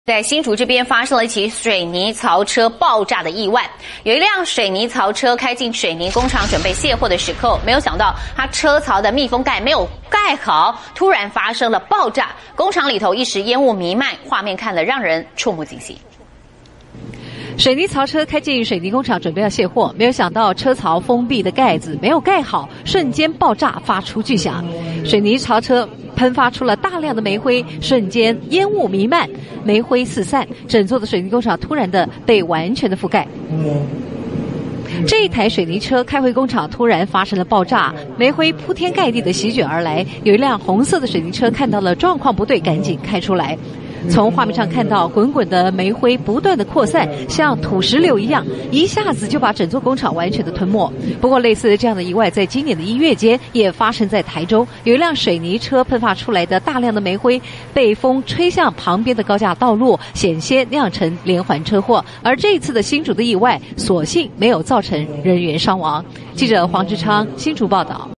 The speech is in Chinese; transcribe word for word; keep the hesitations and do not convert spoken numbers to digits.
在新竹这边发生了一起水泥槽车爆炸的意外，有一辆水泥槽车开进水泥工厂准备卸货的时候，没有想到它车槽的密封盖没有盖好，突然发生了爆炸，工厂里头一时烟雾弥漫，画面看了让人触目惊心。 水泥槽车开进水泥工厂准备要卸货，没有想到车槽封闭的盖子没有盖好，瞬间爆炸发出巨响，水泥槽车喷发出了大量的煤灰，瞬间烟雾弥漫，煤灰四散，整座的水泥工厂突然的被完全的覆盖。这一台水泥车开回工厂，突然发生了爆炸，煤灰铺天盖地的席卷而来。有一辆红色的水泥车看到了状况不对，赶紧开出来。从画面上看到，滚滚的煤灰不断的扩散，像土石流一样，一下子就把整座工厂完全的吞没。不过，类似的这样的意外，在今年的一月间也发生在台中，有一辆水泥车喷发出来的大量的煤灰被风吹向旁边的高架道路，险些酿成连环车祸。而这一次的新竹的意外，所幸没有造成人员伤亡。记者黄志昌新竹报道。